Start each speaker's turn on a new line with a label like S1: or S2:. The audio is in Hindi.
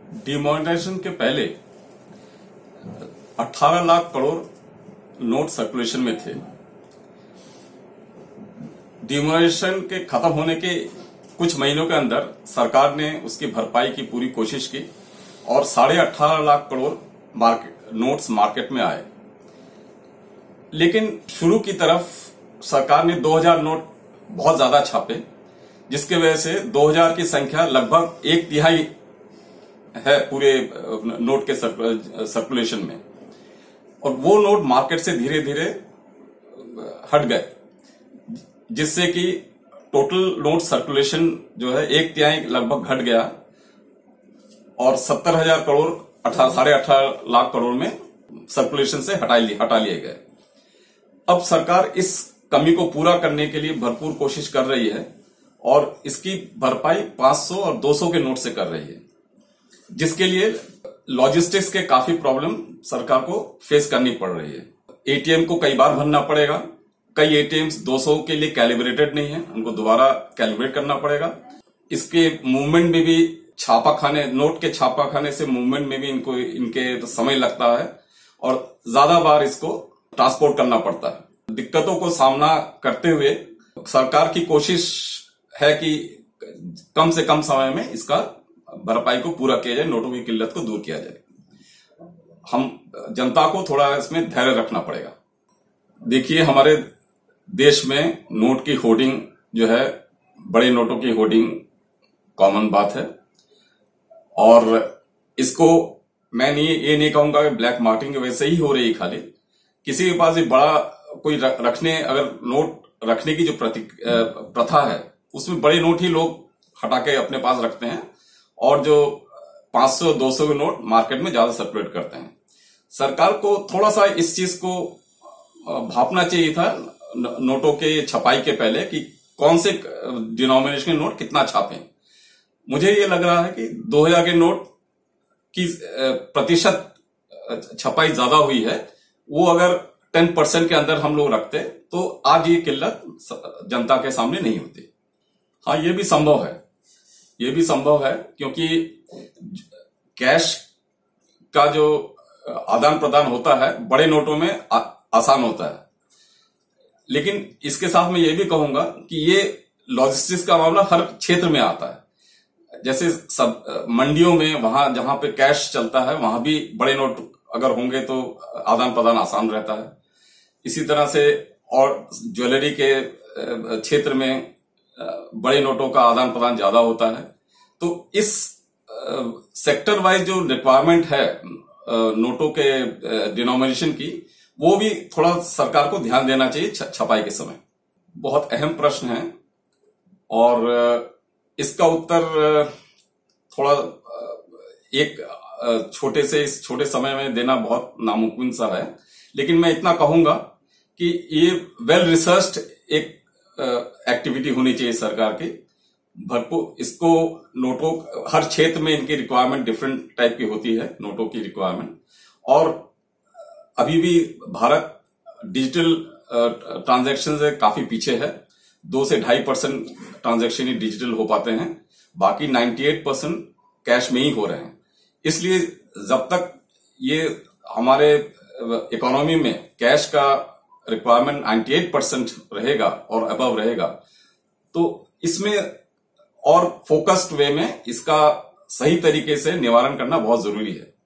S1: डिमोनेटाइजेशन के पहले 18 लाख करोड़ नोट सर्कुलेशन में थे। डिमोनेटाइजेशन के खत्म होने के कुछ महीनों के अंदर सरकार ने उसकी भरपाई की पूरी कोशिश की और 18.5 लाख करोड़ नोट्स मार्केट में आए। लेकिन शुरू की तरफ सरकार ने 2000 नोट बहुत ज्यादा छापे, जिसके वजह से 2000 की संख्या लगभग 1/3 है पूरे नोट के सर्कुलेशन में, और वो नोट मार्केट से धीरे धीरे हट गए, जिससे कि टोटल नोट सर्कुलेशन जो है 1/3 लगभग घट गया और 70,000 करोड़ 18.5 लाख करोड़ में सर्कुलेशन से हटा लिए गए। अब सरकार इस कमी को पूरा करने के लिए भरपूर कोशिश कर रही है और इसकी भरपाई 500 और 200 के नोट से कर रही है, जिसके लिए लॉजिस्टिक्स के काफी प्रॉब्लम सरकार को फेस करनी पड़ रही है। एटीएम को कई बार भरना पड़ेगा, कई एटीएम्स 200 के लिए कैलिब्रेटेड नहीं है, उनको दोबारा कैलिब्रेट करना पड़ेगा। इसके मूवमेंट में भी नोट के छापा खाने से मूवमेंट में भी इनके समय लगता है और ज्यादा बार इसको ट्रांसपोर्ट करना पड़ता है। दिक्कतों को सामना करते हुए सरकार की कोशिश है कि कम से कम समय में इसका भरपाई को पूरा किया जाए, नोटों की किल्लत को दूर किया जाए। हम जनता को थोड़ा इसमें धैर्य रखना पड़ेगा। देखिए, हमारे देश में नोट की होर्डिंग जो है, बड़े नोटों की होर्डिंग कॉमन बात है और इसको मैं ये नहीं कहूंगा कि ब्लैक मार्केटिंग की वजह से ही हो रही है। खाली किसी के पास भी बड़ा कोई अगर नोट रखने की जो प्रथा है, उसमें बड़े नोट ही लोग हटा के अपने पास रखते हैं और जो 500 200 के नोट मार्केट में ज्यादा सर्कुलेट करते हैं। सरकार को थोड़ा सा इस चीज को भापना चाहिए था नोटों के छपाई के पहले कि कौन से डिनोमिनेशन के नोट कितना छापें। मुझे ये लग रहा है कि 2000 के नोट की प्रतिशत छपाई ज्यादा हुई है। वो अगर 10% के अंदर हम लोग रखते तो आज ये किल्लत जनता के सामने नहीं होती। हाँ, ये भी संभव है क्योंकि कैश का जो आदान प्रदान होता है बड़े नोटों में आसान होता है। लेकिन इसके साथ मैं ये भी कहूंगा कि ये लॉजिस्टिक्स का मामला हर क्षेत्र में आता है। जैसे सब मंडियों में, वहां जहां पे कैश चलता है, वहां भी बड़े नोट अगर होंगे तो आदान प्रदान आसान रहता है। इसी तरह से और ज्वेलरी के क्षेत्र में बड़े नोटों का आदान प्रदान ज्यादा होता है। तो इस सेक्टर वाइज जो रिक्वायरमेंट है नोटों के डिनोमिनेशन की, वो भी थोड़ा सरकार को ध्यान देना चाहिए छपाई के समय। बहुत अहम प्रश्न है और इसका उत्तर थोड़ा एक इस छोटे समय में देना बहुत नामुमकिन सा है। लेकिन मैं इतना कहूंगा कि ये वेल रिसर्च्ड एक एक्टिविटी होनी चाहिए सरकार की। भरपूर इसको नोटों, हर क्षेत्र में इनकी रिक्वायरमेंट डिफरेंट टाइप की होती है, नोटों की रिक्वायरमेंट। और अभी भी भारत डिजिटल ट्रांजैक्शन से काफी पीछे है। 2 से 2.5% ट्रांजैक्शन ही डिजिटल हो पाते हैं, बाकी 98% कैश में ही हो रहे हैं। इसलिए जब तक ये हमारे इकोनॉमी में कैश का रिक्वायरमेंट 98% रहेगा और अबव रहेगा, तो इसमें और फोकस्ड वे में इसका सही तरीके से निवारण करना बहुत जरूरी है।